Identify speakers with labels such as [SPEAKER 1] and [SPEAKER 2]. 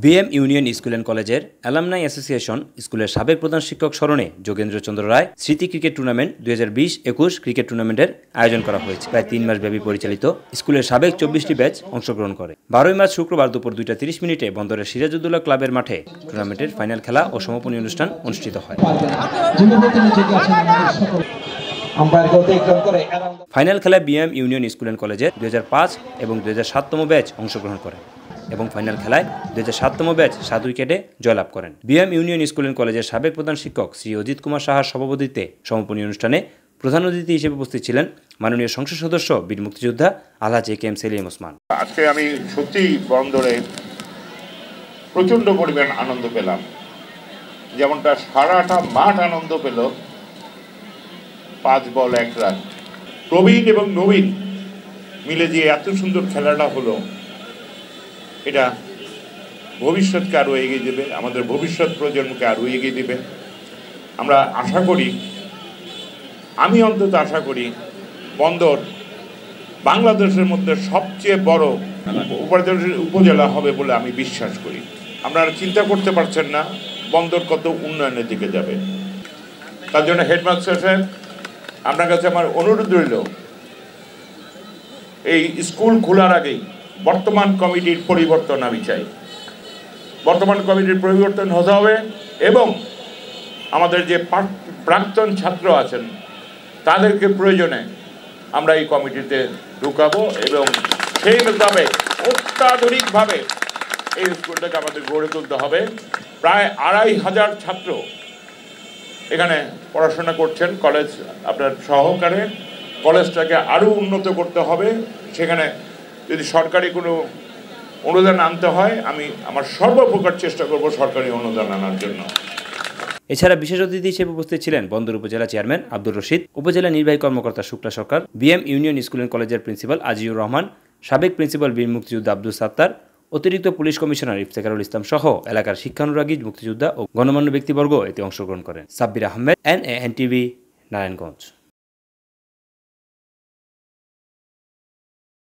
[SPEAKER 1] BM union school and কলেজের alumni association স্কুলের সাবেক প্রধান শিক্ষক স্মরণে যোগেন্দ্র চন্দ্র রায় স্মৃতি ক্রিকেট টুর্নামেন্ট 2020-21 ক্রিকেট টুর্নামেন্টের আয়োজন করা হয়েছে। প্রায় 3 মাস ব্যাপী পরিচালিত স্কুলের সাবেক 24টি ব্যাচ অংশগ্রহণ করে। 12 মার্চ শুক্রবার দুপুর 2টা 30 মিনিটে বন্দরের সিরাজউদ্দৌলা ক্লাবের মাঠে টুর্নামেন্টের ফাইনাল খেলা ও সমাপনী অনুষ্ঠান অনুষ্ঠিত হয়। ফাইনাল খেলায় বিএম ইউনিয়ন স্কুল অ্যান্ড কলেজের 2005 এবং 2007তম ব্যাচ অংশগ্রহণ করে এবং ফাইনাল খেলায় 2007তম ব্যাচ 7 উইকেটে জয়লাভ করেন। বিএম ইউনিয়ন স্কুল অ্যান্ড কলেজের সাবেক প্রধান শিক্ষক শ্রী অজিত কুমার সাহার সভাপতিত্বে সমাপনী অনুষ্ঠানে প্রধান অতিথি হিসেবে উপস্থিত ছিলেন মাননীয় সংসদ সদস্য বীর মুক্তিযোদ্ধা আলহাজ এ.কে.এম. সেলিম ওসমান।
[SPEAKER 2] আজকে আমি সত্যি বন্দরে প্রচন্ড পরিমাণ আনন্দ পেলাম, যেমনটা সারাটা মাঠ আনন্দ পেল। 5 বল 1 রান, প্রবীণ এবং নবীন মিলে যে এত সুন্দর খেলাটা হলো, এটা ভবিষ্যৎকে আরও এগিয়ে দেবে, আমাদের ভবিষ্যৎ প্রজন্মকে আরও এগিয়ে দেবে। আমরা আশা করি, আমি অন্তত আশা করি, বন্দর বাংলাদেশের মধ্যে সবচেয়ে বড় উপজেলা হবে বলে আমি বিশ্বাস করি। আপনারা চিন্তা করতে পারছেন না বন্দর কত উন্নয়নের দিকে যাবে। তার জন্য হেডমাস্টার সাহেব, আপনার কাছে আমার অনুরোধ রইল, এই স্কুল খোলার আগেই বর্তমান কমিটির পরিবর্তন আমি চাই। বর্তমান কমিটির পরিবর্তন হতে হবে এবং আমাদের যে প্রাক্তন ছাত্র আছেন তাদেরকে প্রয়োজনে আমরা এই কমিটিতে ঢুকাবো এবং সেই মোতাবেক অত্যাধুনিকভাবে এই স্কুলটাকে আমাদের গড়ে তুলতে হবে। প্রায় 2500 ছাত্র এখানে পড়াশোনা করছেন কলেজ আপনার সহকারে। কলেজটাকে আরও উন্নত করতে হবে। সেখানে যদি সরকারি কোনো অনুদান আনতে হয়, আমি আমার সর্বপ্রকার চেষ্টা করব সরকারি অনুদান আনার জন্য।
[SPEAKER 1] এছাড়া বিশেষ অতিথি হিসেবে উপস্থিত ছিলেন বন্দর উপজেলা চেয়ারম্যান আব্দুর রশিদ, উপজেলা নির্বাহী কর্মকর্তা Shukla Sarkar, BM union school and কলেজের প্রিন্সিপাল আজিউর রহমান, সাবেক প্রিন্সিপাল বীর মুক্তিযোদ্ধা আব্দুল সাত্তার, অতিরিক্ত পুলিশ কমিশনার ইফতেখারুল ইসলাম সহ এলাকার শিক্ষানুরাগী মুক্তিযোদ্ধা ও গণমান্য ব্যক্তিবর্গ এতে অংশগ্রহণ করেন। Sabbir Ahmed, NAN TV, Narayanganj.